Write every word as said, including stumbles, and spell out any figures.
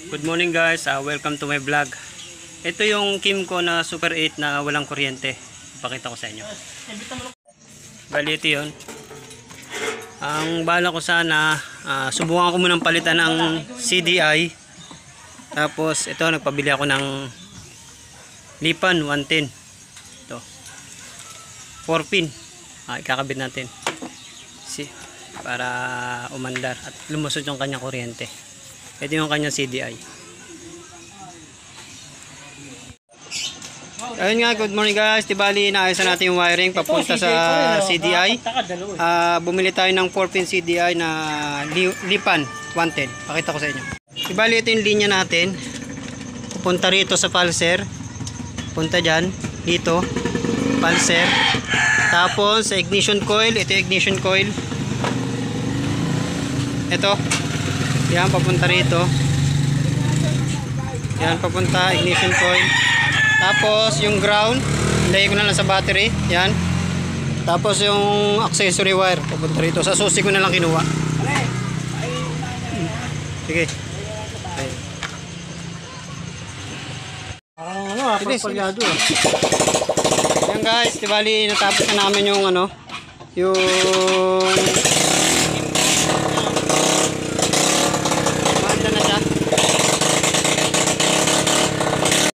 Good morning guys, uh, welcome to my vlog. Ito yung Kimco na Super eight na walang kuryente. Ipakita ko sa inyo. Bali ito yun. Ang bala ko sana, uh, subukan ko munang palitan ng C D I. Tapos ito, nagpabili ako ng Lipan one ten. Ito. four pin. Uh, ikakabit natin. See, para umandar at lumusot yung kanyang kuryente. Ito yung kanyang C D I. Ayun nga, good morning guys. Tibali, inaayos na natin yung wiring papunta sa C D I. Uh, bumili tayo ng four pin C D I na Lipan one ten. Pakita ko sa inyo. Tibali, ito yung linya natin. Punta rito sa pulser. Punta dyan. Dito. Pulser. Tapos sa ignition coil. Ito yung ignition coil. Ito. Yan, papunta rito. Yan, papunta, ignition coil. Tapos, yung ground, ilagay ko na lang sa battery. Yan. Tapos, yung accessory wire, papunta rito. Sa susi ko na lang kinuha. Sige. Parang ano, ah, papalyado ah. Yan guys, tibali, natapos na namin yung ano, yung